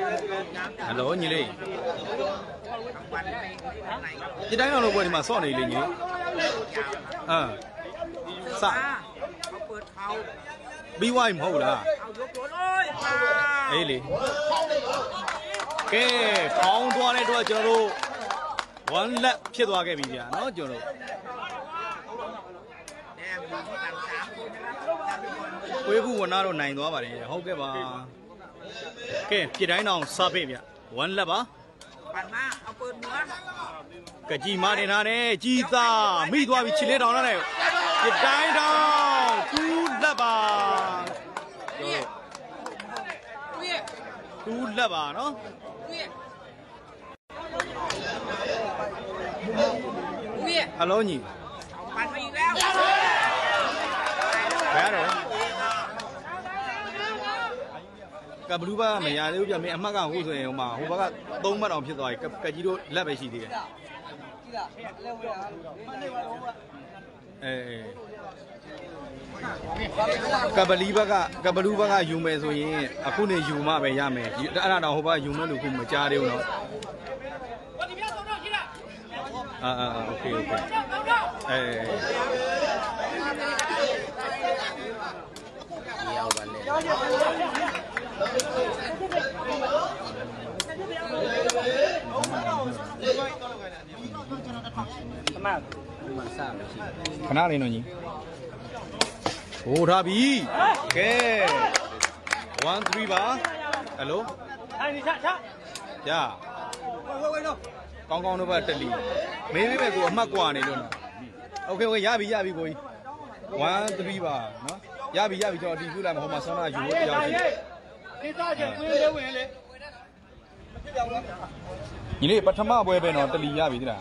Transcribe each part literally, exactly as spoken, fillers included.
ฮัลโหลညီလေးဒီတိုင်းတော့ဘယ်ဒီမှာစော့နေလေညီအာစပြီးဝိုင်းမဟုတ်လားအေးလေကဲခေါင်းသွားတဲ့အတွက်ကျွန်တော်တို့ one lap ဖြစ်သွားခဲ့ပြီဗျာเนาะကျွန်တော်တို့ဝေးဘူးဝနာတော့နိုင်သွားပါတယ်ဟုတ်ကဲ့ပါကဲပြစ်တိုင်းအောင်စပစ်ဗျ one lap ပါปั่นมาเอาปืนม้วนกะจีมาနေထားတယ်ကြီးသားမိသွားပြီခြေလေးတောင်နဲ့ပြစ်တိုင်းတောင်two lap ပါtwo lap ပါเนาะฮัลโหลညီปั่นมาอีกแล้วဘယ်ရတော့ကဘလူးပါမရသေးဘူးပြမင်းအမှတ်ကဟုတ်ဆိုရင်ဟိုမှာဟိုဘက်ကသုံးမှတ်အောင်ဖြစ်သွားပြီကကြီးတို့လက်ပဲရှိသေးတယ်အေးကဘလီဘက်ကကဘလူးဘက်ကယူမယ်ဆိုရင်အခုနေယူမှပဲရမယ်အဲ့ဒါတော့ဟိုဘကယူမယ်လို့ခုမကြားသေးဘူးเนาะอ่าๆโอเคโอเคเออเอาไปเลยခဏလေးနော်ညီဟိုထားပြီကဲone threeပါဟယ်လိုအဲ့ဒီချချရဝေးဝေးနော်ကောင်းကောင်းတော့ပဲတက်လီမေးမေးပဲကိုအမှတ်ကွာနေလို့နော်โอเคโอเคရပြီရပြီကိုကြီးone threeပါနော်ရပြီရပြီကျွန်တော်တီးပြလိုက်မှာဟိုမှာဆောင်းလာယူလို့တရားရှိကိစ္စချင်းဝင်လေဝင်လေညီလေးပထမပွဲပဲနော်တက်လီရပြီတိလား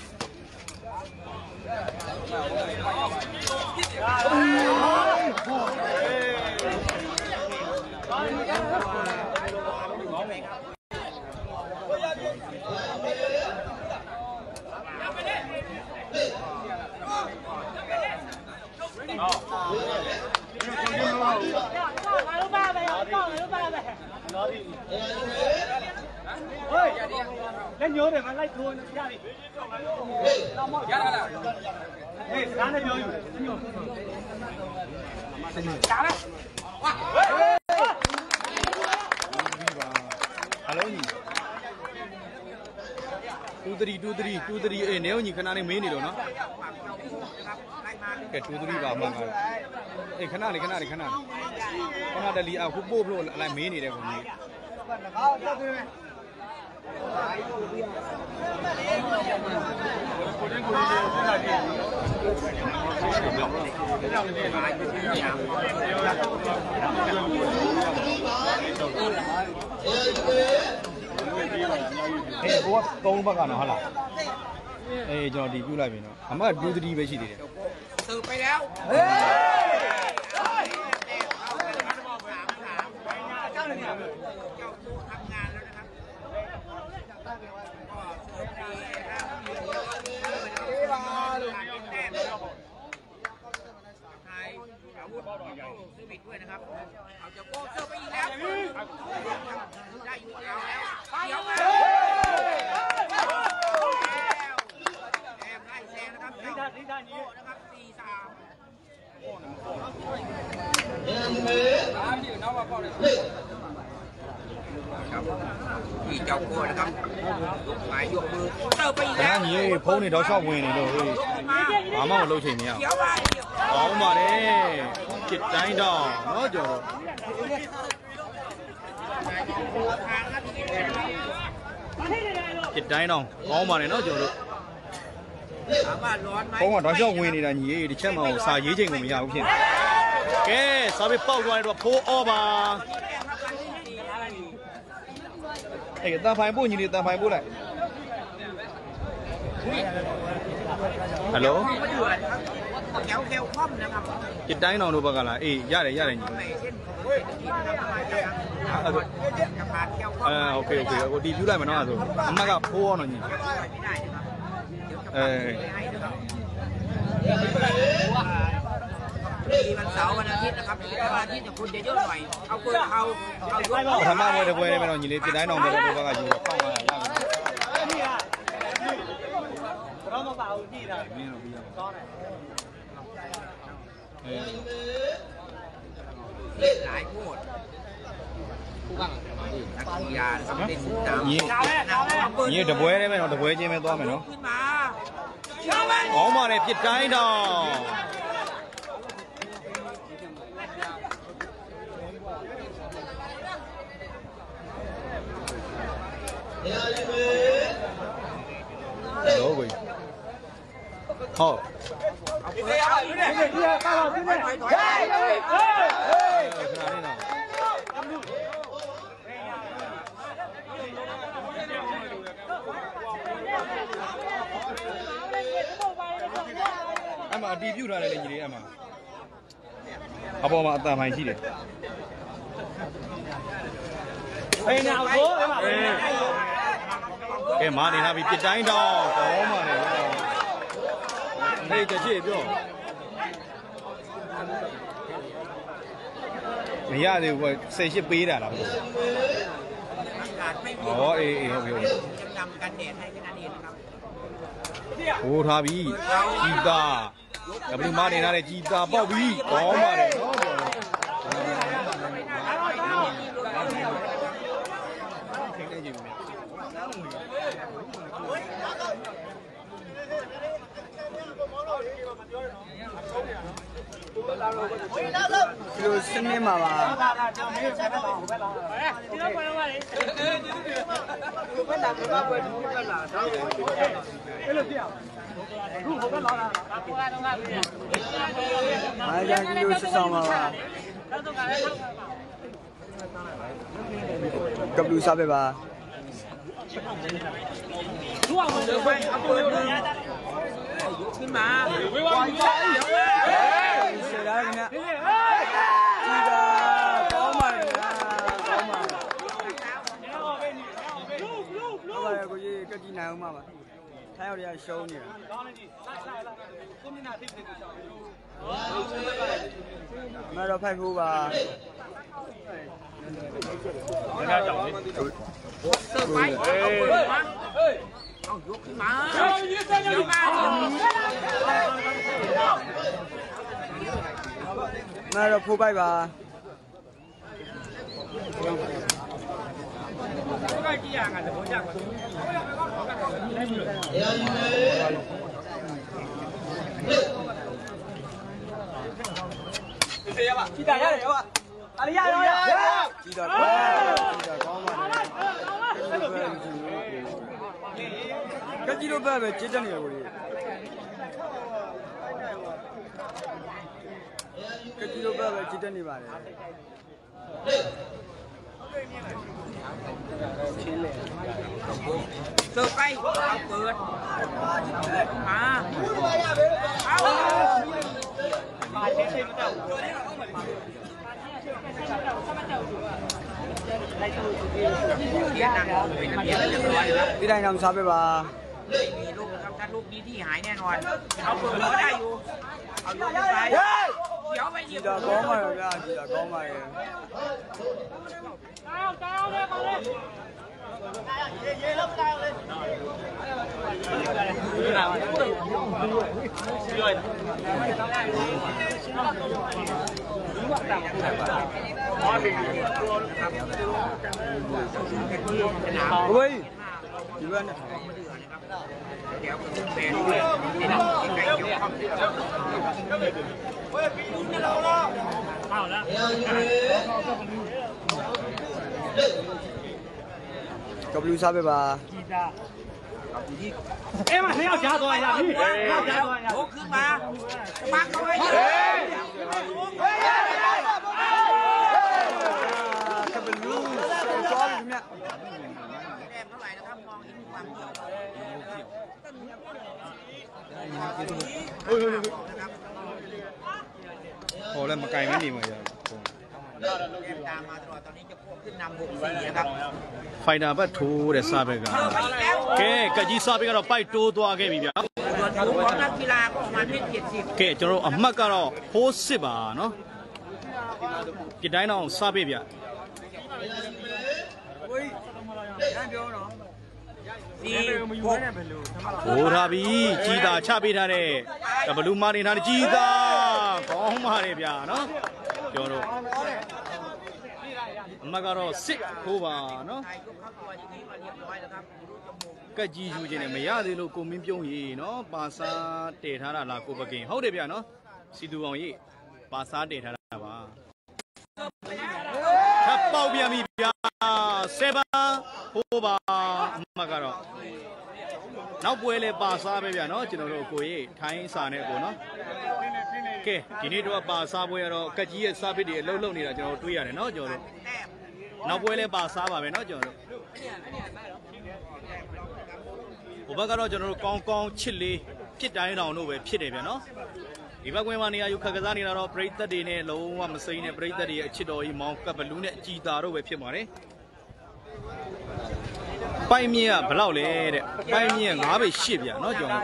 လက်ညိုးတယ်မလိုက်ထိုးနေရပြီရလာလားဟေးဒါနဲ့ပြောယူလက်ညိုးဒါလားဝါဟယ်လိုညီtwo three two three two threeအေးနေဦးညီခဏလေးမေးနေတော့နော်ကဲtwo threeပါမှန်ပါအေးခဏလေးခဏလေးခဏလေးခဏတလီအခုပို့ဖို့လိုက်မေးနေတယ်ကောင်ကြီးเอ้โหသုံးဘက်ကနော်ဟုတ်လားအေးကျွန်တော်ဒီပြုလိုက်ပြီနော်အမကtwo threeပဲရှိသေးတယ်สืบไปแล้วเฮ้ยเจ้าหนึ่งเจ้าตัวทำงานแล้วนะครับไทยอาวุธซื้อบิดด้วยนะครับเอาจะโก้เสื้อไปอีกแล้วได้อยู่เอาแล้วเดี๋ยวมาแอบไล่แซงนะครับนี่ด้านนี้ด้านนี้นะครับสี่สามที่เจ้าโก้นะครับยกหมายยกมือเติมไปอีกแล้วนี่ဖုန်းနေတော့ရှောက်ဝင်နေလို့ဟေးဘာမှမလုပ်ချင်နေရအောင်ကောင်းပါတယ်จิตတိုင်းတော့နော်ကျော်จิตတိုင်းတော့ကောင်းပါတယ်နော်ကျော်တို့ဖုန်းကတော့ရှောက်ဝင်နေတာညီဒီချက်မှကိုစာရေးချိန်ကိုမရဘူးဖြစ်ကဲစာပေပေါက်သွားတယ်တော့ဖိုးအော်ပါအေးတန်ဖိုင်ပို့ညီလေးတန်ဖိုင်ပို့လိုက်ဟယ်လိုแถวแถวคว่ำนะครับจิตတိုင်းတော်တို့ဘက်ကလားအေးရတယ်ရတယ်ညီအဲโอเคโอเคကိုတီးပြလိုက်မယ်နော်အဲ့ဆိုအမကဖိုးအောင်တော့ညီအဲมีวันเสาร์วันอาทิตย์นะครับแต่วันอาทิตย์เนี่ยคนจะเยอะหน่อยเอาเปิดเอาเอายกทำบ้านมวยตะเวยได้ไหมน้องยีรีพี่ได้น้องไปตะเวยก็อยู่เข้ามาย่างเราต้องเป่าที่ได้ไม่เราพี่ยังหลายพูดผู้บังนักกีฬาสำเร็จน้ำยี่ยี่ตะเวยได้ไหมน้องตะเวยยี่ไม่ตัวไหมน้องขึ้นมาออกมาเลยผิดใจดอกโอ้ยฮะเอาเปิดเอาเนี่ยเนี่ยป้าเราขึ้นเนี่ยถอยถอยเฮ้ยเฮ้ยเฮ้ยขนาดนี้นะအမအတီးပြူထားတယ်လေညီလေးအမအပေါ်မှာအတန်မိုင်းရှိတယ်အေးနာကိုအမကဲမာနေလာပြီပြစ်တိုင်းတော့ကောင်းပါလေဟေးကြည့်ကြည့်ပြောမရသေးဘူးဆယ်ရှစ်ပေးတာလားဘယ်လိုဩအေးအေးဟုတ်ပြီဟုတ်ပြီจำกันแดดให้แค่นั้นเองนะครับโอ้ထားပြီជីတာကဘလူမာနေလာတဲ့ជីတာပေါက်ပြီကောင်းပါလေနော်ထိတ်နေကြည့်မယ်ဒီလိုစနစ်မှာပါဒီလိုပေါ်လာလေဘယ်လာဘယ်လာဘယ်လာတော့အဲ့လိုပြအခုဟိုဘက်လာတာဟိုကတော့ငါပြအားကြဒီလိုစဆောင်ပါပါကဘလူစားပဲပါသူ့အောင်လို့ပဲအပေါ်လို့ขึ้นมาဝေးဝါးပါเฮ้ยเสียดายเนี่ยจีတာကောင်းပါရဲ့ကောင်းပါလူလူလူဘာလဲကိုကြီးကကြည့်နိုင်အောင်ပါထိုင်းရရရှုံးနေတာကောင်းနေကြီးလိုက်လိုက်လိုက်ကိုမျက်နှာသိသိကိုရှောင်းမတော့ဖိုက်ဖို့ပါငါကြောင်လေးစပိုက်เอาเปิดมาเฮ้ยเอายกขึ้นมาเดี๋ยวมามาเราพูดไปป่ะไปกี่อย่างอ่ะเดี๋ยวผมอยากมาจีตาရတယ်ရောအရိယရောจีตาကောจีตาကောင်းပါလေကကြီးတို့ဘက်ပဲကျစ်တက်နေရကိုလေကကြီးတို့ဘက်ပဲကျစ်တက်နေပါတယ်เสิร์ฟไปเอาเปิดมาเอามาเช็คๆมาเจ้าพี่ได้นำซับไปป่ะไม่มีลูกครับถ้าลูกนี้ที่หายแน่นอนเอาเปิดก็ได้อยู่เอาลูกไปเดี๋ยวไปหยิบจีตาก้องมาเลยจ้าจีตาก้องมาเลยเจ้าเจ้าเลยมาเลยเย่เย่แล้วเจ้าเลยเฮ้ยจีบ้านเนี่ยเดี๋ยวผมเป็นเลยนี่นะไก่เกี่ยวข้องเฮ้ยปีนี้เราแล้วเข้าแล้วกบลูซาไปป่ะจีตาเอ๊ะมาไม่เอาจ้าตัวอย่าพี่เอาจ้าตัวอย่าโอ้ขึ้นมาปักเข้าไปเฮ้ยกบลูซ้อมอยู่เนี่ยแต้มเท่าไหร่นะครับมองเห็นความเกี่ยวโอ้ยโอ้แล้วมาไกลไม่ดีมั้งยังตามมาตลอดตอนนี้จะขึ้นนำหกสี่นะครับไฟนาบัตทูเดซาเบกาแกกะจีซาเบกาတော့ပိုက်တိုးသွားခဲ့ပြီဗျာส่วนสูงของนักกีฬาก็ประมาณเมตรเจ็ดสิบကဲကျွန်တော်အမှတ်ကတော့ဖိုးစစ်ပါနော်ဒီတိုင်းတော့စပေးဗျာဟိုထားပြီကြီးတာချပေးထားတဲ့ဘလူးမနေထားတဲ့ကြီးတာကောင်းပါတယ်ဗျာနော်ကျွန်တော်တို့အမှတ်ကတော့စစ်ခိုးပါနော်ကက်ကြီးယူခြင်းနဲ့မရသေးလို့ကိုမင်းပြုံးကြီးနော်ပါစားတည်ထားတာလားကိုပကင်ဟုတ်တယ်ဗျာနော်စီတူအောင်ကြီးပါစားတည်ထားတာပါထပ်ပေါက်ပြန်ပြီဗျာเซเว่นဟိုးပါအမှတ်ကတော့နောက်ပွဲလဲပါစားပဲဗျာနော်ကျွန်တော်တို့ကိုကြီးထိုင်းစာနဲ့ကိုနော်ကဲဒီနေ့တော့ပါစားပွဲရတော့ကက်ကြီးရဲ့စားပစ်တွေအလုံးလုံးနေတာကျွန်တော်တို့တွေးရတယ်နော်ကျွန်တော်တို့နောက်ပွဲလဲပါစားပါပဲနော်ကျွန်တော်တို့ဟိုဘက်ကတော့ကျွန်တော်တို့ကောင်းကောင်းချစ်လေးဖြစ်တိုင်းတောင်တို့ပဲဖြစ်တယ်ဗျာနော်ဒီဘက်ကွင်းမှာနေရာယူခက်ကစားနေတာတော့ပရိသတ်တွေနဲ့လုံးဝမစိမ့်နဲ့ပရိသတ်တွေရဲ့အချစ်တော်ကြီးမောင်ကပ်ဘလူးနဲ့အကြည်တာတို့ပဲဖြစ်ပါတယ်ပိုင်မြင့်ကဘယ်လောက်လဲတဲ့ပိုင်မြင့်ငါးပေရှစ်ဗျာနော်ကျွန်တော်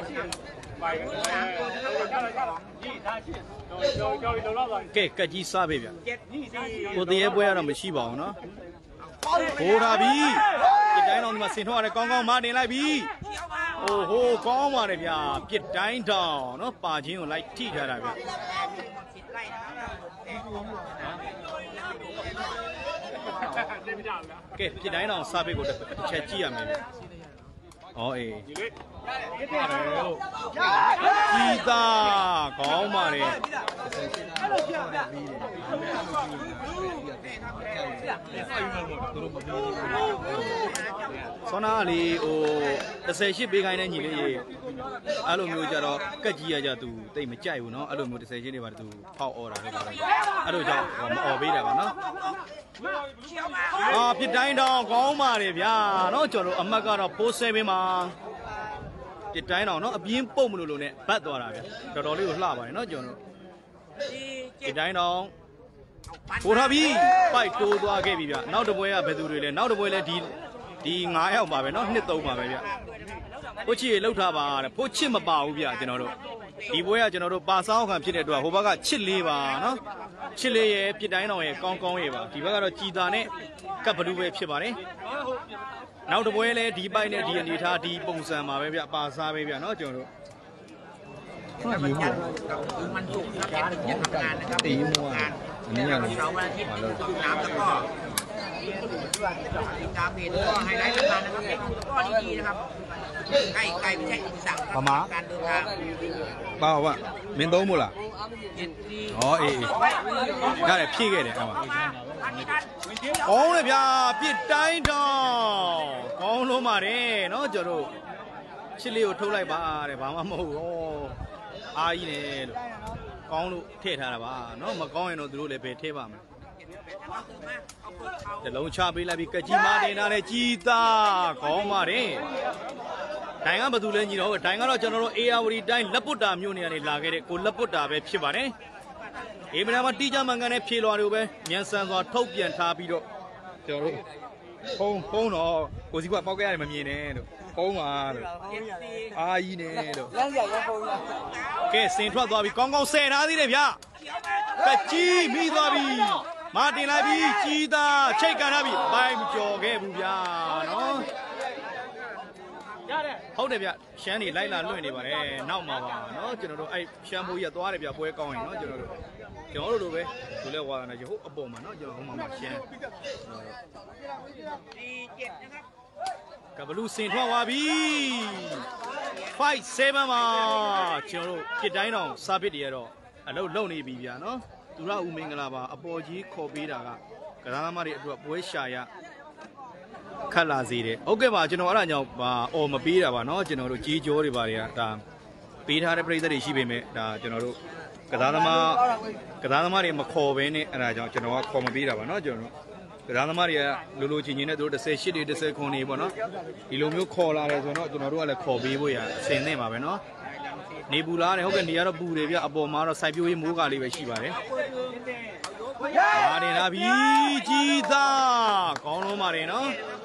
ကဲကက်ကြီးစားပဲဗျာကိုတရေပွဲကတော့မရှိပါဘူးနော်ဟိုထားပြီပြစ်တိုင်းတော်ဒီမှာဆင်ထွက်ရတယ်ကောင်းကောင်းမတင်လိုက်ပြီโอ้โหကောင်းပါတယ်ဗျာပြစ်တိုင်းတောင်နော်ပါချင်းကိုလိုက်ထိထားတာဗျာကဲပြစ်တိုင်းတောင်စားပိတ်ကိုတစ်ချက်ကြည့်ရမယ်ဗျာဩအေးကြီးသာကောင်းပါတယ်ဆောနာလေးဟိုတစ်ဆယ်ရှစ်ပေးခိုင်းတဲ့ညီလေးရေအဲ့လိုမျိုးကြတော့ကက်ကြီးရကြသူတိတ်မကြိုက်ဘူးเนาะအဲ့လိုမျိုးတစ်ဆယ်ရှစ်တွေပါသူဖောက်អော်တာလို့ပါတယ်အဲ့လိုကြောင့်မអော်ပေးတာပါเนาะအာပြစ်တိုင်းတောင်ကောင်းပါတယ်ဗျာเนาะကျွန်တော်အမတ်ကတော့ပိုးဆယ်ပေးမှာပြစ်တိုင်းတောင်เนาะအပြင်းပုတ်မလို့လို့နဲ့ဘတ်သွားတာဗျာတော်တော်လေးကိုလှပါတယ်เนาะကျွန်တော်ပြစ်တိုင်းတောင်ဟိုထားပြီပိုက်တိုးသွားခဲ့ပြီဗျနောက်တစ်ပွဲကဘယ်သူတွေလဲနောက်တစ်ပွဲလဲဒီဒီငါးယောက်ပါပဲเนาะနှစ်သုံးပါပဲဗျဖိုးချစ်ရေလှုပ်ထားပါတဲ့ဖိုးချစ်မပါဘူးဗျကျွန်တော်တို့ဒီပွဲကကျွန်တော်တို့ပါစားခံဖြစ်တဲ့အတွက်ဟိုဘက်ကချစ်လေးပါเนาะချစ်လေးရဲ့ပြစ်တိုင်းတော်ရဲ့ကောင်းကောင်းရဲ့ပါဒီဘက်ကတော့ကြည်တာနဲ့ကပ်ဘလူးပဲဖြစ်ပါတယ်နောက်တစ်ပွဲလဲဒီပိုက်နဲ့ဒီအနေထားဒီပုံစံပါပဲဗျပါစားပဲဗျเนาะကျွန်တော်တို့มันมันมันสุกครับจะทำงานนะครับตีมัวอันนี้อย่างเราวันอาทิตย์ดูน้ำแล้วก็ตามเพจก็ไฮไลท์สำคัญนะครับเป็นก็ดีๆนะครับไก่ไก่ไม่ใช่อินสั่งการเดินทางเปล่าวะမင်းသုံးမို့လားဩအေးရတယ်ဖြည့်ခဲ့တယ်အဲ့မှာကောင်းတယ်ဗျာပြစ်တိုင်းတောင်ကောင်းလုံးပါတယ်เนาะကျွန်တော်တို့ချစ်လေးကိုထုတ်လိုက်ပါတဲ့ဘာမှမဟုတ်ဘူးအားကြီးတယ်လို့ကောင်းလို့ထည့်ထားတာပါเนาะမကောင်းရင်တော့သူတို့လည်းပဲထည့်ပါမယ်တလုံးချပေးလိုက်ပြီးကကြီးမတင်တာနဲ့ကြီးသားကောင်းပါတယ်ဒိုင်ကဘာလို့လဲညီတော့ဒိုင်ကတော့ကျွန်တော်တို့အေယာဝတီတိုင်းလက်ပုတ်တာမြို့နေရာနေလာခဲ့တဲ့ကိုလက်ပုတ်တာပဲဖြစ်ပါတယ်အေးမနာမတီးကြမှန်ကန်တဲ့ဖြေလွှာတွေကိုပဲမြန်ဆန်စွာထုတ်ပြန်ထားပြီးတော့ကျွန်တော်တို့ဖုံးဖုံးတော့ကိုစီကပေါက်ခဲ့ရတယ်မမြင်နဲ့လို့ဖုံးပါလို့အားကြီးနဲ့လို့လမ်းရရဖုံးလားကဲစင်ထွက်သွားပြီကောင်းကောင်းဆယ်ထားသေးတယ်ဗျကကြီးမိသွားပြီမတင်လိုက်ပြီကြီးသားချိတ်ကန်ထားပြီဘိုင်းမကြော်ခဲ့ဘူးဗျာနော်ဟုတ်တယ်ဗျရှမ်းနေလိုက်လာလွင့်နေပါတယ်နောက်မှာပါနော်ကျွန်တော်တို့အဲ့ရှမ်းမိုးကြီးကသွားတယ်ဗျပွဲကောင်းရင်နော်ကျွန်တော်တို့ကျွန်တော်တို့လိုပဲသူလဲဝါသနာကြီးဟုတ်အပေါ်မှာနော်ကျွန်တော်ဟိုမှာမှာရှမ်းဒီเจ็ดนะครับကဘလူးစင်ထွက်သွားပြီfive sevenမှာကျွန်တော်တို့ပြစ်တိုင်းတောင်စားပစ်တွေရတော့အလုပ်လုပ်နေပြီဗျာနော်သူရဦးမင်္ဂလာပါအပေါ်ကြီးခေါ်ပေးတာကကစားသမားတွေအတွက်ပွဲရှာရခတ်လာစေတယ်ဟုတ်ကဲ့ပါကျွန်တော်အဲ့ဒါကြောင့်ပါအော်မပေးတာပါเนาะကျွန်တော်တို့ကြီးကြောတွေပါတွေကဒါပေးထားတဲ့ပြည်သက်တွေရှိပေမဲ့ဒါကျွန်တော်တို့ကစားသမားကစားသမားတွေမခေါ်ဘဲနဲ့အဲ့ဒါကြောင့်ကျွန်တော်ကခေါ်မပေးတာပါเนาะကျွန်တော်တို့ကစားသမားတွေကလိုလိုချင်းချင်းနဲ့တို့တစ်၈တွေတစ်၉နေပေါ့เนาะဒီလိုမျိုးခေါ်လာတယ်ဆိုတော့ကျွန်တော်တို့ကလည်းခေါ်ပေးဖို့ရအစင်သင့်ပါပဲเนาะနေပူလားတယ်ဟုတ်ကဲ့နေရတော့ပူတယ်ဗျအပေါ်မှာတော့စိုက်ပျိုးရေးမိုးကားလေးပဲရှိပါတယ်မာတင်လာပြီကြီးသားကောင်းလုံးပါတယ်နော်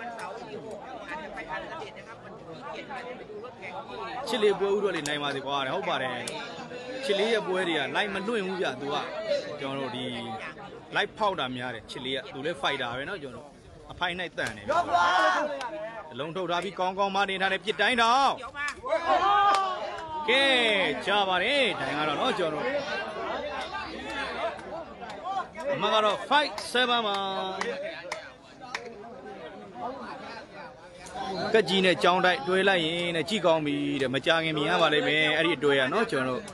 ချစ်လေးပွဲဦးတော့လေနိုင်ပါစေကွာဟုတ်ပါတယ်ချစ်လေးရဲ့ပွဲတွေကလိုက်မလွင့်ဘူးဗျသူကကျွန်တော်တို့ဒီလိုက်ဖောက်တာများတယ်ချစ်လေးကသူလည်း fighter ပဲနော်ကျွန်တော်တို့အဖိုင်နိုင်တန်တယ်အလုံးထုတ်ထားပြီးကောင်းကောင်းမတင်ထားတယ်ပြစ်တိုင်းတော့ကဲကြားပါတယ်တိုင်ကတော့နော်ကျွန်တော်တို့အမကတော့ five seven မှာကကြီးနဲ့ကြောင်းတိုက်တွဲလိုက်ရင်တဲ့ကြည့်ကောင်းပြီတဲ့မကြခင်မြင်ရပါလိမ့်မယ်အဲ့ဒီအတွေ့ရနော်ကျွန်တော်တို့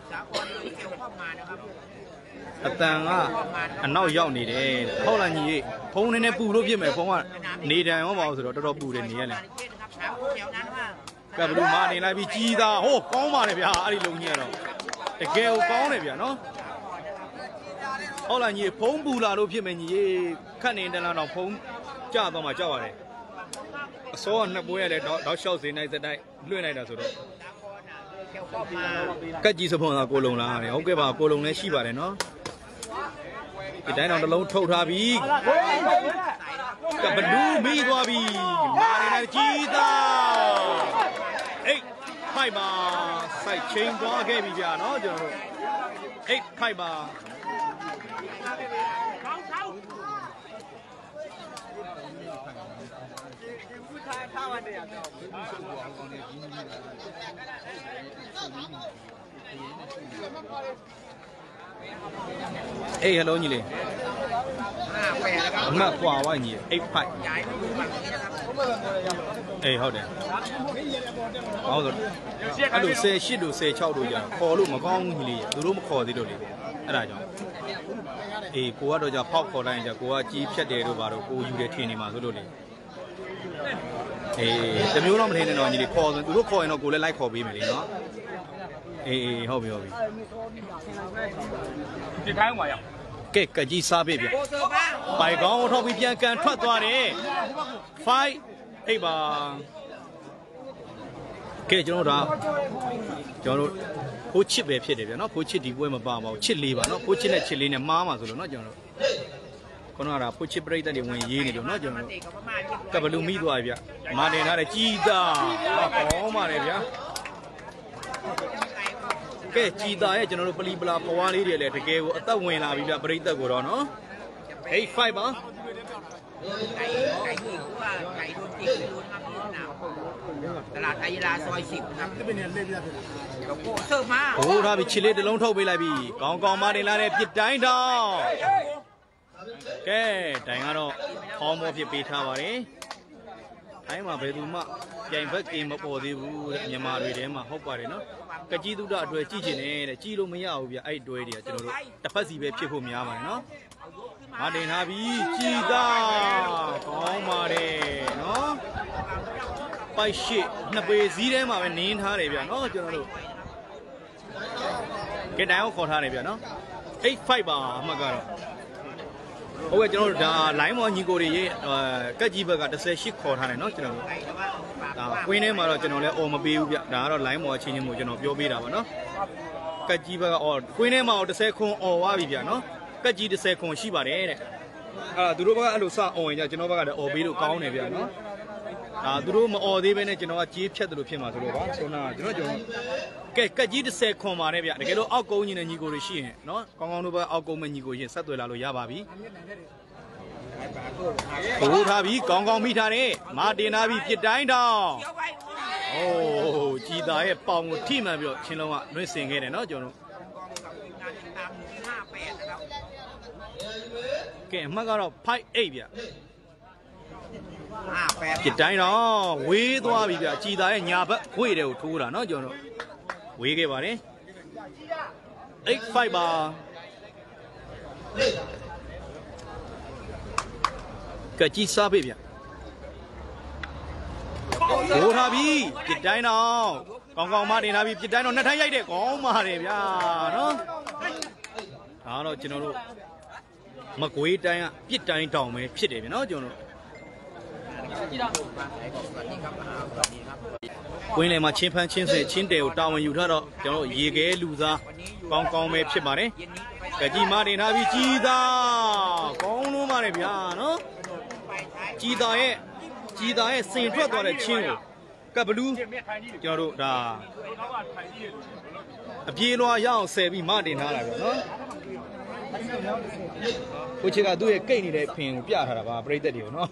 အတန်ကအနောက်ရောက်နေတယ်ဟုတ်လားညီလေးဖုံးနေနဲ့ပူလို့ဖြစ်မယ်ဖုံးကနေတန်ရောပါဆိုတော့တော်တော်ပူတယ်နေရလဲကဘလူးမနေလိုက်ပြီးကြီးသားဟိုးကောင်းပါလေဗျာအဲ့ဒီလုံကြီးကတော့တကယ်ကိုကောင်းတယ်ဗျာနော်ဟုတ်လားညီဖုံးပူလာလို့ဖြစ်မယ်ညီလေးခတ်နေတန်းလားတော့ဖုံးကြတော့မှကြောက်ရတယ်အစောကနှစ်ပွဲရတယ်တော့တော့ရှောက်စေနိုင်စတိုက်လွှင့်လိုက်တာဆိုတော့ကက်ကြီးစဖုံးကကိုလုံလာတယ်ဟုတ်ကဲ့ပါကိုလုံလည်းရှိပါတယ်နော်ဒီတိုင်းတော့တစ်လုံးထုတ်ထားပြီကဘလူးမိသွားပြီမာနေလိုက်ကြီးသားအေးဖိုက်ပါစိုက်ချင်းသွားခဲ့ပြီဗျာနော်ကျွန်တော်တို့အေးဖိုက်ပါအေးဟယ်လိုညီလေးအမကွာဝိုင်းညီeight fiveအေးဟုတ်တယ်ဟောဆိုအဲ့လိုten eightတို့ten sixတို့ကြာခေါ်လို့မကောင်းဘူးညီလေးသူတို့မခေါ်သေးလို့လေအဲ့ဒါကြောင့်အေးကိုကတော့ကြာဖောက်ခေါ်လိုက်ရင်ကြာကိုကကြီးဖြတ်တယ်တို့ဘာတို့ကိုယူတယ်ထင်နေမှာဆိုလို့လေအေးတမျိုးတော့မထင်နဲ့တော့ညီလေးခေါ်ဆိုသူတို့ခေါ်ရင်တော့ကိုလည်းလိုက်ခေါ်ပေးမယ်လေနော်အေးအေးဟုတ်ပြီဟုတ်ပြီဒီထိုင်းမှာရောက်ကဲကကြီးစားပြီဗျပိုင်ကောင်းထောက်ပြီးပြန်ကန်ထွက်သွားတယ်five eightပါကဲကျွန်တော်တို့ကျွန်တော်တို့ဖိုးချစ်ပဲဖြစ်တယ်ဗျာနော်ဖိုးချစ်ဒီပွဲမပါပါဘူးချစ်လေးပါနော်ဖိုးချစ်နဲ့ချစ်လေးနဲ့မားမှာဆိုလို့နော်ကျွန်တော်တို့ခုနကဖိုးချစ်ပြိတ္တတွေဝင်ရေးနေလို့နော်ကျွန်တော်တို့ကဘလူမိသွားပြီဗျမာတင်ထားတယ်ကြီးသားကောင်းပါတယ်ဗျာကဲကြည်သားရဲ့ကျွန်တော်တို့ပလီပလာပွားလေးတွေလည်းတကယ်ကိုအသက်ဝင်လာပြီဗျပြိတ္တကိုတော့နော်eight fiveပါตลาดไทยลาซอยสิบครับจะเป็นเนี่ยเล่นยากเลยโอ้เสิร์ฟมาโอ้ထားပြီချစ်လေးတစ်လုံးထုတ်ပေးလိုက်ပြီကောင်းကောင်းမနေလာတဲ့ပြစ်တိုင်းတော့ကဲတိုင်ကတော့ခေါင်းမောဖြစ်ပေးထားပါတယ်တိုင်းမှာဘယ်သူမှပြိုင်ဘက်ကင်မပေါ်သေးဘူးတဲ့မြန်မာတွေထဲမှာဟုတ်ပါတယ်နော်ကကြီးတုဒ္ဒအတွေ့ကြည့်ချင်တယ်တဲ့ကြည့်လို့မရဘူးဗျအဲ့တွေ့တွေကကျွန်တော်တို့တစ်ဖက်စီပဲဖြစ်ဖို့များပါတယ်နော်မတင်ထားပြီကြည်သားကောင်းပါတယ်နော်ပိုက်ရှိနှစ်ပေစည်းထဲမှာပဲနင်းထားတယ်ဗျနော်ကျွန်တော်တို့ကဲတိုင်ကိုခေါ်ထားတယ်ဗျနော်eight fiveပါအမှတ်ကတော့ဟုတ်ကဲ့ကျွန်တော်တို့ဒါ line မော်ညီကိုတွေရဲ့ကက်ကြီးဘက်ကten eightခေါ်ထားတယ်နော်ကျွန်တော်တို့ဒါကွင်းထဲမှာတော့ကျွန်တော်လည်းအော်မပေးဘူးဗျဒါကတော့ line မော်ချင်းချင်းမို့ကျွန်တော်ပြောပေးတာပါနော်ကက်ကြီးဘက်ကအော်ကွင်းထဲမှာtenခွန်အော်သွားပြီဗျနော်ကက်ကြီးtenခွန်ရှိပါတယ်တဲ့အဲ့ဒါသူတို့ဘက်ကအဲ့လိုစအော်ရင်ကြကျွန်တော်ဘက်ကလည်းအော်ပေးလို့ကောင်းတယ်ဗျနော်ဒါသူတို့မအော်သေးဘဲနဲ့ကျွန်တော်ကကြေးဖြတ်တယ်လို့ဖြစ်မှာဆိုတော့ပါဆိုတော့ကျွန်တော်ကျွန်တော်ကဲကက်ကြီးtenခွန်ပါတယ်ဗျတကယ်လို့အောက်ကုန်းကြီးနဲ့ညီကိုတွေရှိရင်နော်ကောင်းကောင်းတို့ဘက်အောက်ကုန်းမဲ့ညီကိုရင်ဆက်သွယ်လာလို့ရပါပြီဘိုးထားပြီကောင်းကောင်းမိထားတယ်မာတင်ထားပြီပြစ်တိုင်းတောင်အိုးကြည်သားရဲ့ပေါင်ကိုထိမှန်ပြီးတော့ချင်းလုံးကလွင့်စင်ခဲ့တယ်နော်ကျွန်တော်ကဲအမှတ်ကတော့five eightဗျပြစ်တိုင်းတော့ဝေးသွားပြီဗျကြည်သားရဲ့ညာဘက်ဝေးတယ်ကိုထိုးတာနော်ကျွန်တော်ဝေးခဲ့ပါတယ်eight fiveပါကကြီးစားပြီဗျဘိုးထားပြီပြစ်တိုင်းတော့ကောင်းကောင်းမတင်ထားပြီပြစ်တိုင်းတော့နှစ်ထိုင်းရိုက်တယ်ကောင်းပါတယ်ဗျာနော်ဒါတော့ကျွန်တော်တို့မကွေးတိုင်းကပြစ်တိုင်းတောင်ပဲဖြစ်တယ်ဗျနော်ကျွန်တော်တို့ကွင်းလယ်မှာချင်းဖန်းချင်းစင်ချင်းတဲကိုတာဝန်ယူထားတော့ကျွန်တော်ရေခဲလူစားကောင်းကောင်းပဲဖြစ်ပါတယ်ကြကြီးမတင်ထားပြီးကြီးသားကောင်းလို့ပါတယ်ဗျာနော်ကြီးသားရဲ့ကြီးသားရဲ့စင်ထွက်သွားတဲ့ချင်းကိုကပ်ဘလူးကျွန်တော်တို့ဒါအပြေးလွှာရအောင်ဆယ်ပြီးမတင်ထားတာဗျာနော်ကိုချစ်ကသူ့ရဲ့ကိတ်နေတဲ့ဖင်ကိုပြထားတာပါပြိသက်တွေကိုနော်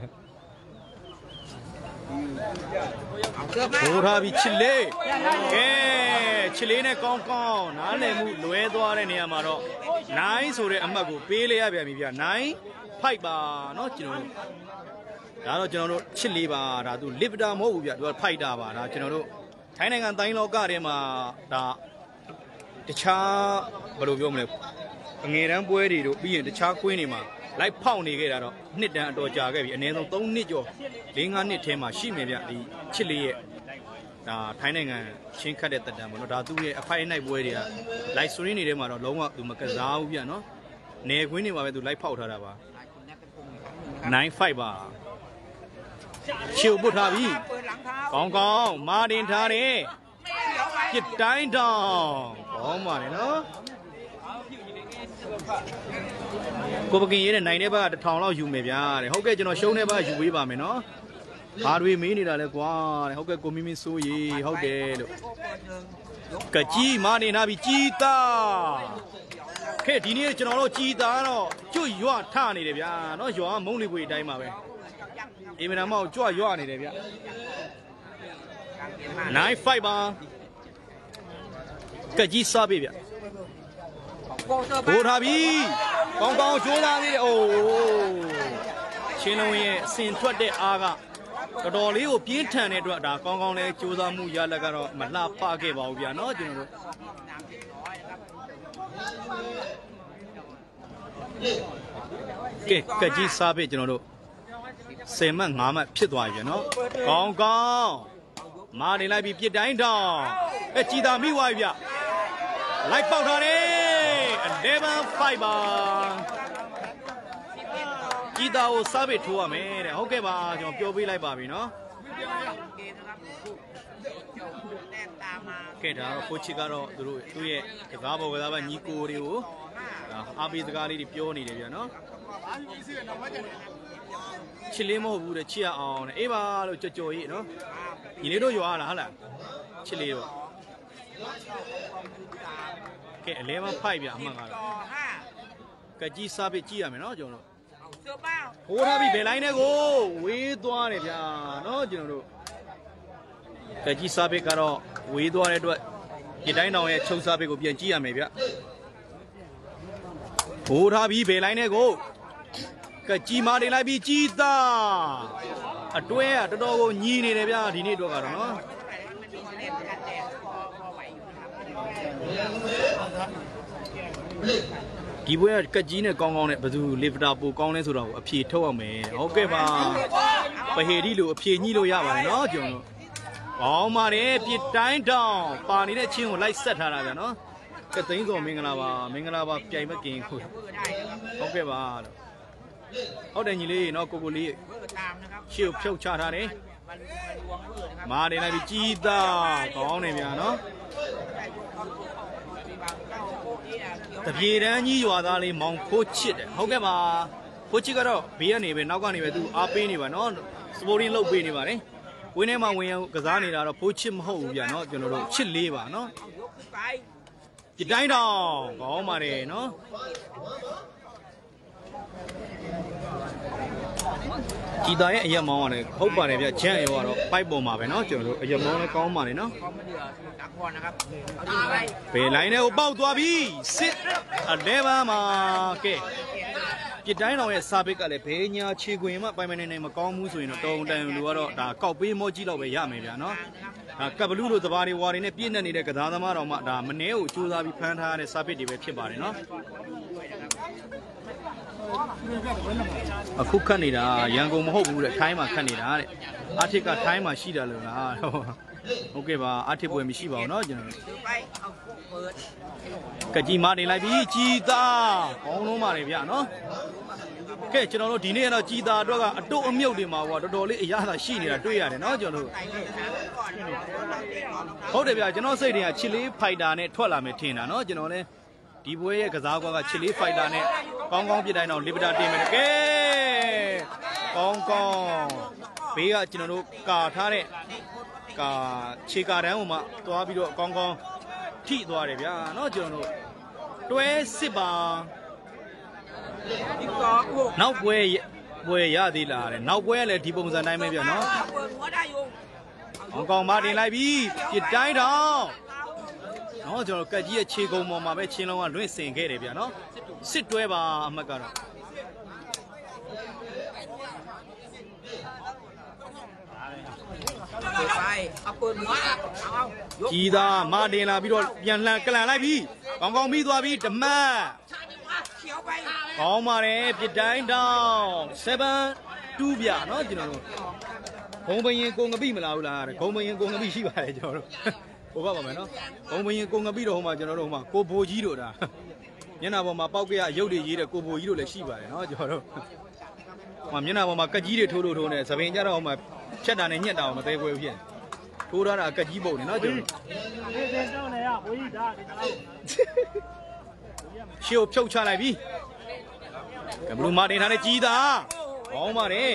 ဘိုးထားပြီးချစ်လေးကဲချစ်လေးနဲ့ကောင်းကောင်းနားလည်မှုလွဲသွားတဲ့နေရာမှာတော့နိုင်ဆိုတဲ့အမှတ်ကိုပေးလိုက်ရပြန်ပြီဗျာနိုင်ဖိုက်ပါနော်ကျွန်တော်တို့ဒါတော့ကျွန်တော်တို့ချစ်လေးပါဒါသူလစ်ပတာမဟုတ်ဘူးဗျာသူကဖိုက်တာပါဒါကျွန်တော်တို့ထိုင်းနိုင်ငံတိုင်းလောကထဲမှာဒါတခြားဘယ်လိုပြောမလဲအငယ်တန်းပွဲတွေတို့ပြီးရင်တခြားကွင်းတွေမှာလိုက်ဖောက်နေခဲ့တာတော့နှစ်တန်းအတော်ကြာခဲ့ပြီအနည်းဆုံးသုံးနှစ်ကျော်၄၅နှစ်ထဲမှာရှိမယ်ဗျဒီချစ်လေးရဲ့ဒါထိုင်းနိုင်ငံချင်းခတ်တဲ့တက်တန်းပေါ့နော်ဒါသူ့ရဲ့အဖိုက်နိုင်ပွဲတွေကလိုက်စရင်းနေတဲ့မှာတော့လုံးဝသူမကစားဘူးဗျနော်နေကွင်းတွေမှာပဲသူလိုက်ဖောက်ထားတာပါနိုင်ဖိုက်ပါချီပုတ်ထားပြီကောင်းကောင်းမာတင်ထားတယ်ပြစ်တိုင်းတောင်ကောင်းပါတယ်နော်ကိုပကင်ရဲတဲ့နိုင်တဲ့ဘက်ကတစ်ထောင်လောက်ယူမယ်ဗျာတဲ့ဟုတ်ကဲ့ကျွန်တော်ရှုံးတဲ့ဘက်ကယူပေးပါမယ်နော်ဘာတွေမေးနေတာလဲကွာတဲ့ဟုတ်ကဲ့ကိုမင်းမင်းစိုးရီဟုတ်တယ်လို့ကကြီးမာနေနာပြီကြီးသားခဲ့ဒီနေ့ကျွန်တော်တို့ကြီးသားတော့ကျွတ်ရွထနေတယ်ဗျာနော်ရွာမုံလီပွေအတိုင်းပါပဲအင်မတန်မောက်ကြွရွနေတယ်ဗျနိုင်ဖိုက်ပါကကြီးစားပြီဗျဘိုးထားပြီကောင်းကောင်းကြိုးစားသေးတယ်အိုးချင်းလုံးရဲ့အစင်ထွက်တဲ့အားကတော်တော်လေးကိုပြင်းထန်တဲ့အတွက်ဒါကောင်းကောင်းလေးကြိုးစားမှုရလက်ကတော့မလှပခဲ့ပါဘူးဗျာနော်ကျွန်တော်တို့ကဲကကြီးစားပြီကျွန်တော်တို့ဆယ်မှတ်ငါးမှတ်ဖြစ်သွားပြီဗျာနော်ကောင်းကောင်းမာနေလိုက်ပြီပြစ်တိုင်းတောင်အဲကြည်သာမိသွားပြီဗျလိုက်ပေါက်ထားတယ်eleven five ပါကြည်သာကိုစားပြီးထိုးရမယ်တဲ့ဟုတ်ကဲ့ပါကျွန်တော်ပြောပေးလိုက်ပါပြီနော်ကဲဒါတော့ကိုချစ်ကတော့သူတို့သူ့ရဲ့ကစားပေါ်ကစားပါညီကိုတွေကိုအားပေးစကားလေးတွေပြောနေတယ်ဗျာနော်ချစ်လေးမဟုတ်ဘူးတဲ့ချစ်ရအောင်တဲ့အေးပါလို့ကြော်ကြော်ကြီးနော်ညီလေးတို့ရွာလားဟုတ်လားချစ်လေးတော့ကဲeleven fiveဗျာအမှန်ကတော့ကကြီးစားပြီးကြည့်ရမယ်နော်ကျွန်တော်တို့ဟိုးထားပြီးဘယ်လိုင်းနဲ့ကိုဝေးသွားတယ်ဗျာနော်ကျွန်တော်တို့ကကြီးစားပြီးကတော့ဝေးသွားတဲ့အတွက်ပြတိုင်းတောင်ရဲ့ချုပ်စားပြီးကိုပြန်ကြည့်ရမယ်ဗျဟိုးထားပြီးဘယ်လိုင်းနဲ့ကိုကကြီးမာတင်လိုက်ပြီးကြီးသားအတွဲကတော်တော်ကိုညီးနေတယ်ဗျာဒီနေ့တော့ကတော့နော်ဒီဘွဲကကကြီးနဲ့ကောင်းကောင်းနဲ့ဘယ်သူလီဗတာပိုကောင်းလဲဆိုတော့အဖြေထုတ်အောင်မယ်ဟုတ်ကဲ့ပါပဟေဒီလိုအဖြေညှိလို့ရပါတယ်နော်ကျွန်တော်တို့ကောင်းပါတယ်ပြစ်တိုင်းတောင်ပါနေတဲ့ချင်းကိုလိုက်ဆက်ထားတာဗျာနော်ကသိန်းစောမင်္ဂလာပါမင်္ဂလာပါပြိုင်မကင်ဟုတ်ဟုတ်ကဲ့ပါဟုတ်တယ်ညီလေးနော်ကိုကိုလေးရှေ့ကိုဖြုတ်ချထားတယ်မာနေလိုက်ပြီးကြီးသားကောင်းနေဗျာနော်တပြေတန်းကြီးရွာသားလေးမောင်ဖိုးချစ်တယ်ဟုတ်ကဲ့ပါဖိုးချစ်ကတော့ဘေးကနေပဲနောက်ကနေပဲသူအားပေးနေပါနော်စပိုရင်းလုပ်ပေးနေပါတယ်ဝင်းထဲမှာဝင်ကစားနေတာတော့ဖိုးချစ်မဟုတ်ဘူးဗျာနော်ကျွန်တော်တို့ချစ်လေးပါနော်ဒီတိုင်းတော့ကောင်းပါတယ်နော်ကြည်သားရဲ့အရက်မောင်းကလည်းဟုတ်ပါတယ်ဗျဂျန်ရောကတော့ပိုက်ပေါ်မှာပဲเนาะကျွန်တော်တို့အရက်မောင်းလည်းကောင်းပါတယ်เนาะဘယ်လိုင်းနဲ့ကိုပေါက်သွားပြီစစ်အလဲပါမှာကဲပြစ်တိုင်းတော်ရဲ့စာပစ်ကလည်းဘေးညာခြေခွင်မှပိုင်ပိုင်နေနေမကောင်းဘူးဆိုရင်တော့တုံတန်လူကတော့ဒါကောက်ပေးမောကြီးတော့ပဲရမယ်ဗျာเนาะဒါကပ်ဘလူးတို့သဘာတွေဝါတွေနဲ့ပြည့်နေနေတဲ့ကစားသမားတော်မှဒါမနှဲကိုစူးစမ်းပြီးဖမ်းထားရတဲ့စာပစ်တွေပဲဖြစ်ပါတယ်เนาะအခုခတ်နေတာရန်ကုန်မဟုတ်ဘူးတဲ့ထိုင်းမှာခတ်နေတာတဲ့အာထစ်ကထိုင်းမှာရှိတယ်လို့လားโอเคပါအထစ်ပွဲမရှိပါဘူးเนาะကျွန်တော်ကကြီးမနေလိုက်ပြီကြီးသားကောင်းလုံးပါလေဗျာเนาะကဲကျွန်တော်တို့ဒီနေ့ကတော့ကြီးသားအတွက်ကအတုအမြုပ်တွေမှာပေါ့တော်တော်လေးအရသာရှိနေတာတွေ့ရတယ်เนาะကျွန်တော်တို့ဟုတ်တယ်ဗျာကျွန်တော်စိတ်တွေကချစ်လေးဖိုက်တာနဲ့ထွက်လာမယ်ထင်တာเนาะကျွန်တော်လည်းဒီပွဲရဲ့ကစားကွာကချစ်လေးဖိုက်တာနဲ့ကောင်းကောင်းပြတိုင်းတော့လီဗတာတင်မယ်ကဲကောင်းကောင်းဘေးကကျွန်တော်တို့ကာထားတဲ့ကာခြေကာတန်းပေါ်မှာသွားပြီးတော့ကောင်းကောင်းထိသွားတယ်ဗျာเนาะကျွန်တော်တို့တွဲစစ်ပါနောက်ပွဲပွဲရသေးလားတဲ့နောက်ပွဲလည်းဒီပုံစံတိုင်းပဲဗျာเนาะကောင်းကောင်းမတင်လိုက်ပြီပြစ်တိုင်းတော့เนาะကျွန်တော်ကက်ကြီးရဲ့ခြေကုံပေါ်မှာပဲချင်းလုံးကလွင့်စင်ခဲ့တယ်ဗျာเนาะစစ်တွဲပါအမှတ်ကတော့ကြီးသားမတင်လာပြီးတော့ပြန်လှန်ကလန်လိုက်ပြီကောင်းကောင်းပြီးသွားပြီဓမတ်ကောင်းပါတယ်ပြစ်တိုင်းတောင်း7 2ဗျာเนาะကျွန်တော်တို့ဂုံပရင်ကိုငပိမလာဘူးလားဂုံပရင်ကိုငပိရှိပါတယ်ကျွန်တော်တို့ဟိုဘက်ပါမယ်เนาะဂုံပရင်ကိုငပိတော့ဟိုမှာကျွန်တော်တို့ဟိုမှာကိုဘိုကြီးတို့ဒါမျက်နှာပေါ်မှာပောက်ကြရရုပ်တွေရေးတဲ့ကိုဘိုကြီးတို့လည်းရှိပါတယ်เนาะကျွန်တော်တို့ဟိုမျက်နှာပေါ်မှာကက်ကြီးတွေထိုးလို့ထိုးနေသပင်ကြတော့ဟိုမှာဖြတ်တာနဲ့ညက်တာအောင်မသေးခွဲဘူးဖြစ်ထိုးထားတာကက်ကြီးပုံနေเนาะကျွန်တော်ဒီစင်တောင်းနေရဘိုးကြီးဒါဒီတော့ရှေ့ကိုဖြုတ်ချလိုက်ပြီကဘလူးမာတင်ထားတဲ့ကြီးသားကောင်းပါတယ်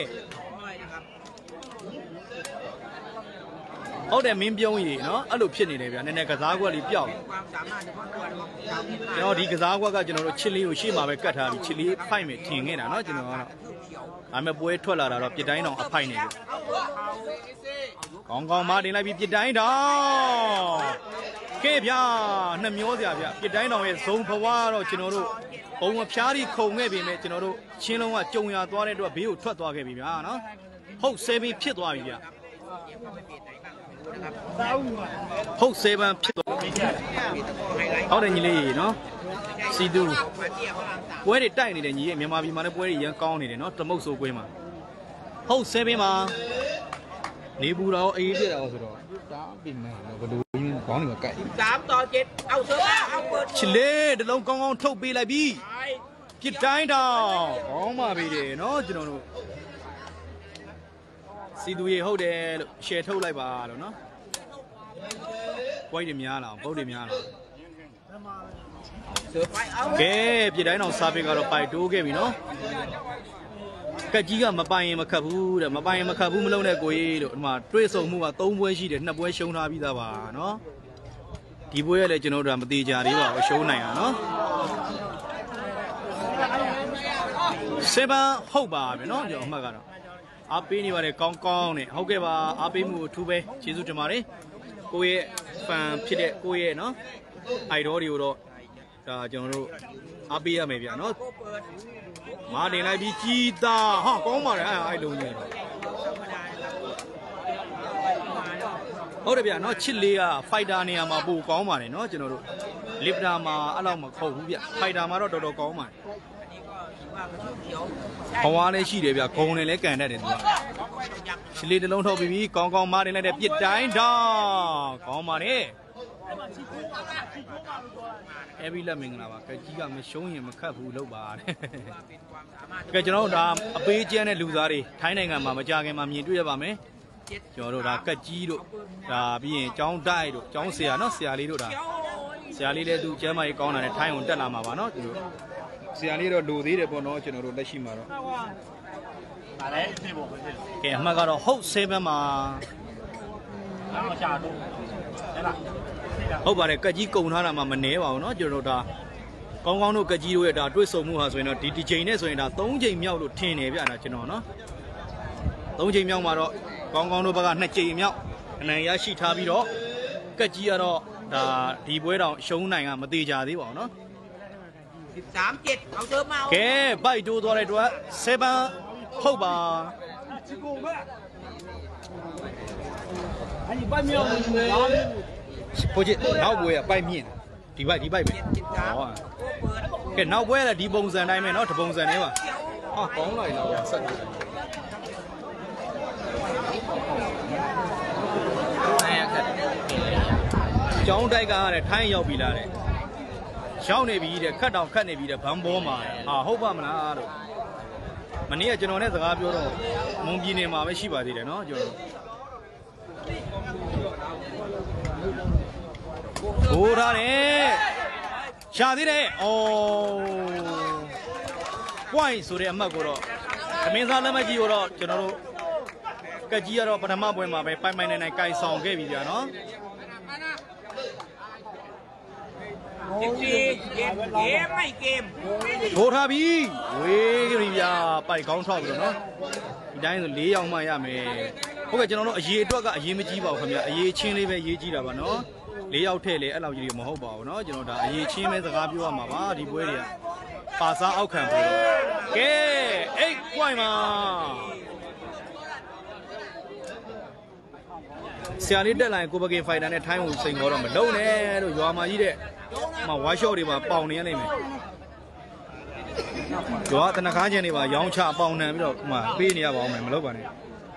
ဟုတ်တယ်မင်းပြုံးကြီးเนาะအဲ့လိုဖြစ်နေတယ်ဗျာနည်းနည်းကစားကွက်လေးပျောက်ကျွန်တော်ဒီကစားကွက်ကကျွန်တော်တို့ချစ်လေးကိုရှေ့မှာပဲကတ်ထားပြီးချစ်လေးဖိုက်မယ်ထင်ခဲ့တာเนาะကျွန်တော်ကတော့ဒါပေမဲ့ပွဲထွက်လာတာတော့ပြစ်တိုင်းတောင်အဖိုက်နေတယ်ကောင်းကောင်းမတင်လိုက်ပြီးပြစ်တိုင်းတောင်ကဲဗျာနှစ်မျောစရာဗျာပြစ်တိုင်းတောင်ရဲ့ဇုံဘဝတော့ကျွန်တော်တို့ဘုံမဖျားပြီးခုံခဲ့ပြီမဲ့ကျွန်တော်တို့ချင်းလုံးကကြုံရသွားတဲ့အတွက်ဘေးကိုထွက်သွားခဲ့ပြီဗျာเนาะဟုတ်ဆယ်ပင်ဖြစ်သွားပြီဗျာဟုတ်ဆယ်ပင်ဖြစ်သွားဟုတ်တယ်ညီလေးเนาะစီတူပွဲတွေတိုက်နေတယ်ညီရဲ့မြန်မာပြည်မှာလည်းပွဲတွေရန်ကောင်းနေတယ်เนาะတမုတ်ဆိုကွင်းမှာဟုတ်ဆယ်ပင်မှာနေပူတော့အေးပြတာဆိုတော့ဒါပြင်မယ်ဘယ်လိုကောင်းနေမှာကြိုက်สามต่อเจ็ดเอาเสือเอาเปิดချစ်လေးတလုံးကောင်းကောင်းထုတ်ပေးလိုက်ပြီပြစ်တိုင်းတောင်ကောင်းပါပြီတယ်เนาะကျွန်တော်တို့စီသူရေဟုတ်တယ်လို့ရှယ်ထုတ်လိုက်ပါလို့เนาะဘွိုက်တွေများလာအောင်ပုတ်တွေများလာကဲပြစ်တိုင်းတောင်စားပေးကတော့ပိုက်တိုးခဲ့ပြီเนาะကက်ကြီးကမပိုင်ရင်မခတ်ဘူးတဲ့မပိုင်ရင်မခတ်ဘူးမလုံးနဲ့ကိုကြီးတို့ဒီမှာတွေးဆုံမှုကသုံးပွဲရှိတယ်နှစ်ပွဲရှုံးထားပြီးသားပါเนาะဒီပွဲကလည်းကျွန်တော်တို့ကမသေးကြသေးပါဘူးရှုံးနိုင်တာเนาะ7ဟုတ်ပါပြီเนาะကျွန်တော်အမှတ်ကတော့အားပေးနေပါတယ်ကောင်းကောင်းနဲ့ဟုတ်ကဲ့ပါအားပေးမှုအထူးပဲကျေးဇူးတင်ပါတယ်ကိုရဲ့ fan ဖြစ်တဲ့ကိုရဲ့เนาะ idol တွေကိုတော့ဒါကျွန်တော်တို့အားပေးရမယ်ဗျာเนาะမာတင်လိုက်ပြီးကြီးသားဟာကောင်းပါတယ်အဲ့အဲ့လုံးကြီးဟုတ်တယ်ဗျာเนาะချစ်လေးက fighter နေရာမှာပိုကောင်းပါတယ်เนาะကျွန်တော်တို့ lifter မှာအဲ့လောက်မခုတ်ဘူးဗျ fighter မှာတော့တော်တော်ကောင်းပါတယ်ဘဝလည်းရှိတယ်ဗျဂုံနဲ့လည်းကန်တတ်တယ်သူကချစ်လေးတစ်လုံးထုတ်ပြီးကောင်းကောင်းမာတင်လိုက်တဲ့ပြစ်တိုင်းတော့ကောင်းပါတယ်အဲ့ဒီလက်မင်္ဂလာပါကကြီးကမရှုံးရင်မခတ်ဘူးလို့ပါတဲ့ကဲကျွန်တော်တို့ဒါအပေးကျန်းတဲ့လူသားတွေထိုင်းနိုင်ငံမှာမကြခင်မှာမြင်တွေ့ရပါမယ်ကျွန်တော်တို့ဒါကကြီးတို့ဒါပြီးရင်ចောင်းတိုက်တို့ចောင်းဆရာเนาะဆရာလေးတို့ဒါဆရာလေးလည်းသူကျမ်းမာရေးကောင်းတာနဲ့ထိုင်းအောင်တက်လာမှာပါเนาะသူတို့ဆရာလေးတော့လိုသေးတယ်ပေါ့เนาะကျွန်တော်တို့လက်ရှိမှာတော့ဒါလည်းအစ်ဖို့ပဲကဲအမှတ်ကတော့ဟုတ်7မှာဟုတ်ပါတယ်ကက်ကြီးကုံထားတာမှမနှဲပါဘူးเนาะကျွန်တော်တို့ဒါကောင်းကောင်းတို့ကက်ကြီးတို့ရဲ့ဒါတွေ့ဆုံမှုဟာဆိုရင်တော့ဒီဒီချိန်နဲ့ဆိုရင်ဒါသုံးချိန်မြောက်လို့ထင်တယ်ဗျာဒါကျွန်တော်เนาะသုံးချိန်မြောက်မှာတော့ကောင်းကောင်းတို့ဘက်ကနှစ်ချိန်မြောက်အနိုင်ရရှိထားပြီးတော့ကက်ကြီးကတော့ဒါဒီပွဲတောင်ရှုံးနိုင်ကမသေးကြသေးပါဘူးเนาะสามเจ็ดเอาเติมมาကဲပိုက်တိုးသွားတဲ့အတွက်7ဟုတ်ပါအဲ့ဒီပိုက်မြောက်ကိုကြည့်နောက်ပွဲကပိုက်မြင့်ဒီပိုက်ဒီပိုက်ပဲဟောကဲနောက်ပွဲကဒီပုံစံတိုင်းပဲเนาะဒီပုံစံနဲ့ပါဟာကောင်းလိုက်လားဆက်နေအဲ့ကကျောင်းတိုက်ကတဲ့ထိုင်းရောက်ပြီလားတဲ့ရောက်နေပြီတဲ့ခတ်တောင်ခတ်နေပြီတဲ့ဘန်းဘောမှာဟာဟုတ်ပါမလားလို့မနေ့ကကျွန်တော်နဲ့စကားပြောတော့မွန်ပြည်နယ်မှာပဲရှိပါသေးတယ်နော်ကျွန်တော်ဟိုထားတယ်ရှာသေးတယ်ဩ point ဆိုတဲ့အမှတ်ကိုတော့သမင်းစားလက်မကြီးကိုတော့ကျွန်တော်တို့ကကြီးရတော့ပထမပွဲမှာပဲပိုင်ပိုင်နိုင်နိုင်ကင်ဆောင်ခဲ့ပြီဗျာနော်เกมเกมเกมไม่เกมโทรထားပြီဝေးကြပြီဗျာပိုက်ကောင်းထောက်ပြီနော်ဒီတိုင်းဆို၄ယောက်မှရမယ်ဟုတ်ကဲ့ကျွန်တော်တို့အရေးအတွက်ကအရေးမကြီးပါဘူးခင်ဗျအရေးချင်းလေးပဲရေးကြီးတာပါနော်၄ယောက်ထည့်လေအဲ့လောက်ကြီးမဟုတ်ပါဘူးနော်ကျွန်တော်ဒါအရေးချင်းပဲစကားပြောရမှာပါဒီပွဲတွေကပါစားအောက်ခံပြီကဲeight point မှာဆရာလေးတက်လာရင်ကိုပကင်ဖိုင်တာနဲ့ထိုင်းကိုစိန်ခေါ်တော့မလုံးနဲ့လို့ရွာမှာကြီးတဲ့မဝါရှော့တွေပါပေါင်နေရလိမ့်မယ်ရွာတနခါချင်းတွေပါရောင်းချပေါင်နှံပြီးတော့ဟိုမှာပေးနေရပါအောင်မယ်မလုပ်ပါနဲ့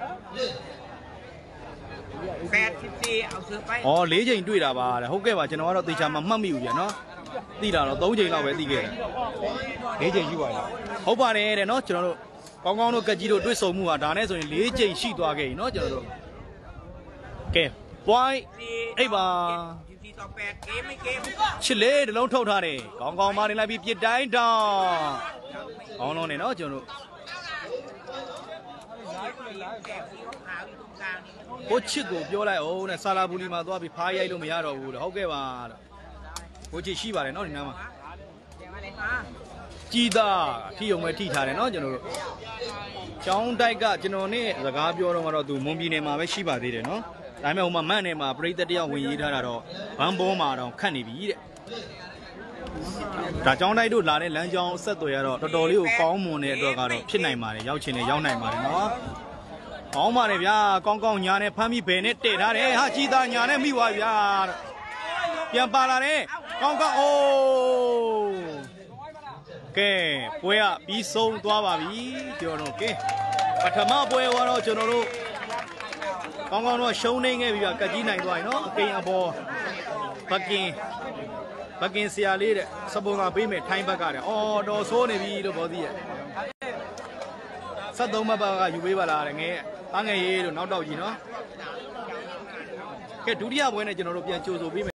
แปดสิบสี่เอาซื้อไปอ๋อ၄ချိန်တွေ့တာပါတဲ့ဟုတ်ကဲ့ပါကျွန်တော်ကတော့သေချာမှမှတ်မိဘူးဗျာနော်သိတာတော့၃ချိန်လောက်ပဲသိခဲ့တယ်၄ချိန်ရှိပါလားဟုတ်ပါတယ်တဲ့နော်ကျွန်တော်တို့ကောင်းကောင်းတို့ကကြီးတို့တွေ့ဆုံမှုဟာဒါနဲ့ဆိုရင်၄ချိန်ရှိသွားခဲ့ပြီနော်ကျွန်တော်တို့ကဲ point အိပ်ပါချစ်လေတလုံးထုတ်ထားတယ်ကောင်းကောင်းမနေလိုက်ပြီးပြစ်တိုင်းတောင်းကောင်းလုံးနေနော်ကျွန်တော်တို့ကိုချစ်ကိုပြောလိုက်အောင်တဲ့ဆာလာဘူးလီမှာသွားပြီးဖားရိုက်လို့မရတော့ဘူးတဲ့ဟုတ်ကဲ့ပါတဲ့ကိုချစ်ရှိပါတယ်နော်ဒီနားမှာကြည်သာထိုံပဲထိထားတယ်နော်ကျွန်တော်တို့ကျောင်းတိုက်ကကျွန်တော်နဲ့စကားပြောတော့မှတော့သူမွန်ပြည်နယ်မှာပဲရှိပါသေးတယ်နော်ဒါပေမဲ့ဟိုမှာမန့်နယ်မှာပရိသတ်တယောက်ဝင်ရေးထားတာတော့ဘန်းဘောမှာတော့ခတ်နေပြီတဲ့ဒါကျောင်းတိုက်တို့လာတဲ့လမ်းကြောင်းဆက်သွယ်ရတော့တော်တော်လေးကိုကောင်းမွန်တဲ့အတွက်ကတော့ဖြစ်နိုင်ပါတယ်ရောက်ချင်တယ်ရောက်နိုင်ပါတယ်နော်ကောင်းပါတယ်ဗျာကောင်းကောင်းညာနဲ့ဖမ်းပြီးဘယ်နဲ့တည့်ထားတယ်ဟာကြည်သာညာနဲ့မိသွားဗျာပြန်ပါလာတယ်ကောင်းကောင်းအိုးကဲပွဲကပြီးဆုံးသွားပါပြီကျွန်တော်တို့ကဲပထမပွဲကတော့ကျွန်တော်တို့ကောင်းကောင်းတော့ရှုံးနေခဲ့ပြီဗျကကြီးနိုင်သွားပြီနော်အကိန်အပေါ်ဘကင်ဘကင်ဆရာလေးတဲ့စပုံကပေးမယ်ထိုင်းဘက်ကတဲ့အော်တော်ဆိုးနေပြီလို့ပြောသေးရဲ့ဆက်သုံးဘက်ကယူပေးပါလားတဲ့ငယ်အငယ်ရေးလို့နောက်တော့ကြီးနော်ကဲဒုတိယပွဲနဲ့ကျွန်တော်တို့ပြန်ကြိုဆိုပေး